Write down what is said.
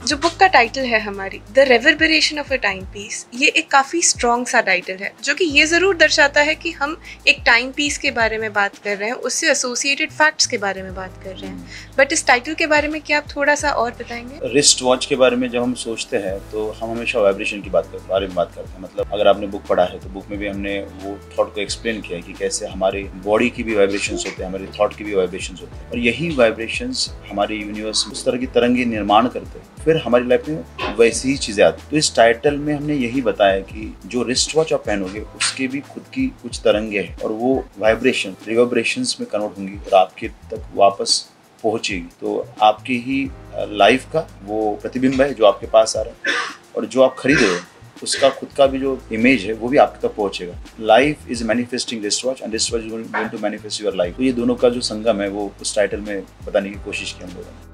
जो बुक का टाइटल है हमारी the reverberation of a timepiece, ये एक काफ़ी स्ट्रॉन्ग सा टाइटल है जो कि ये ज़रूर दर्शाता है कि हम एक टाइम पीस के बारे में बात कर रहे हैं, उससे एसोसिएटेड फैक्ट्स के बारे में बात कर रहे हैं। बट इस टाइटल के बारे में क्या आप थोड़ा सा और बताएंगे? रिस्ट वॉच के बारे में जब हम सोचते हैं तो हम हमेशा वाइब्रेशन की बारे में बात करते हैं। मतलब अगर आपने बुक पढ़ा है तो बुक में भी हमने वो थॉट को एक्सप्लेन किया है कि कैसे हमारे बॉडी की भी वाइब्रेशंस होते हैं, हमारे थॉट की भी वाइब्रेशंस होते हैं, और यही वाइब्रेशंस हमारे यूनिवर्स में उस तरह की तरंगे निर्माण करते हैं, फिर हमारी लाइफ में वैसी ही चीज़ें आती हैं। तो इस टाइटल में हमने यही बताया कि जो रिस्ट वॉच आप पहनोगे उसके भी खुद की कुछ तरंगे हैं और वो वाइब्रेशन रिवर्बरेशंस में कन्वर्ट होंगी और आपके तक वापस पहुंचेगी। तो आपकी ही लाइफ का वो प्रतिबिंब है जो आपके पास आ रहा है, और जो आप खरीद रहे हो उसका खुद का भी जो इमेज है वो भी आपके तक पहुंचेगा। Life is manifesting wrist watch and wrist watch is going to manifest your life. तो ये दोनों का जो संगम है वो उस टाइटल में बताने की कोशिश की हम लोगों ने।